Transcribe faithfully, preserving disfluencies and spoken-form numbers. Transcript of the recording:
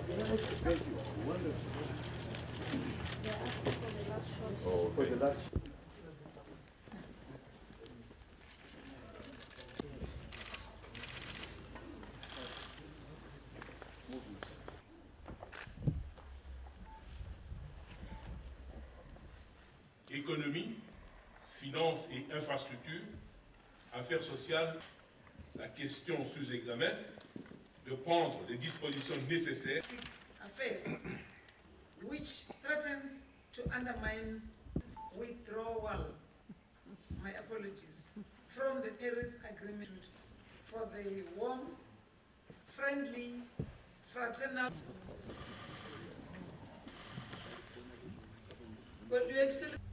Thank you. Wonderful. Oh, For the last. Économie, finances et infrastructures, affaires sociales, la question sous examen, de prendre les dispositions nécessaires. Affairs, which threatens to undermine withdrawal, my apologies, from the Paris Agreement for the warm, friendly, fraternal. Well, Your Excellency.